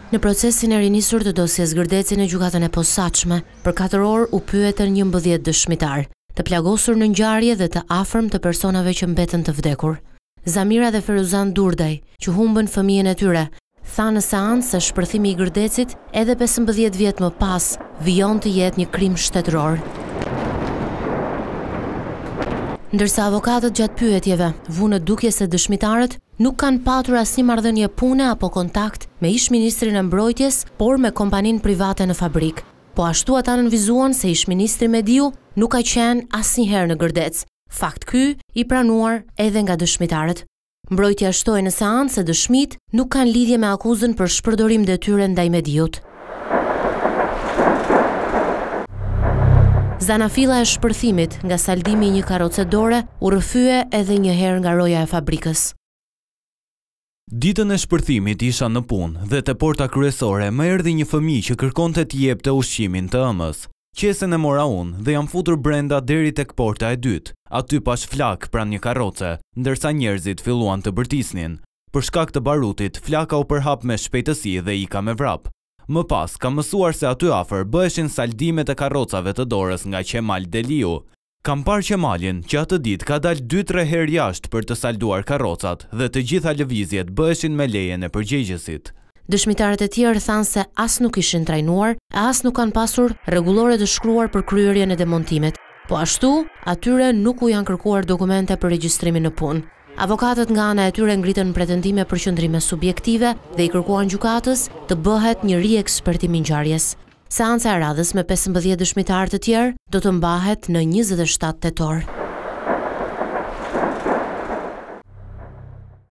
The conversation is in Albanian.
Në procesin e rinisur të dosjes Gërdecin në gjykatën e posaçme, për 4 orë u pyetën 11 dëshmitar, të plagosur në ngjarje dhe të afërm të personave që mbetën të vdekur. Zamira dhe Feruzan Durdaj, që humbën fëmijën e tyre, thanë në seancë se shpërthimi i Gërdecit edhe 15 vjet më pas vijon të jetë një krim shtetëror. Ndërsa avokatët gjatë pyetjeve vunë dukje se dëshmitarët nuk kanë patur asnjë marrëdhënie pune apo kontakt me ish-ministrin e mbrojtjes, por me kompaninë private në fabrik. Po ashtu ata nënvizuan se ish-ministri Mediu nuk ka qenë asnjëherë në Gërdec. Fakt ky i pranuar edhe nga dëshmitarët. Mbrojtja shtoi në seancë se dëshmitë nuk kanë lidhje me akuzën për shpërdorim detyre ndaj Mediut. Zanafilla e shpërthimit nga saldimi i një karroce dore u rrëfye edhe një herë nga roja e fabrikës. Ditën e shpërthimit isha në punë dhe te porta kryesore më erdhi një fëmijë që kërkonte të jepte ushqimin të ëmës. Qesen e mora unë dhe jam futur brenda deri tek porta e dytë. Aty pash flak pranë një karroce, ndërsa njerëzit filluan të bërtisnin. Për shkak të barutit, flaka u përhap me shpejtësi dhe ika me vrap. Më pas, kam mësuar se aty afër bëheshin saldimet e karrocave të dorës nga Qemal Deliu. Kam parë Qemalin që atë ditë ka dalë 2-3 herë jashtë për të salduar karrocat dhe të gjitha lëvizjet bëheshin me lejen e përgjegjësit. Dëshmitarët e tjerë thanë se as nuk ishin trajnuar, e as nuk kanë pasur rregullore të shkruar për kryerjen e demontimit. Po ashtu, atyre nuk u janë kërkuar dokumente për regjistrimin në punë. Avokatët nga ana e tyre ngritën pretendime për qëndrime subjektive dhe i kërkuan gjykatës të bëhet një riekspertim i ngjarjes. Seanca e radhës me 15 dëshmitarë të tjerë do të mbahet në 27 tetor.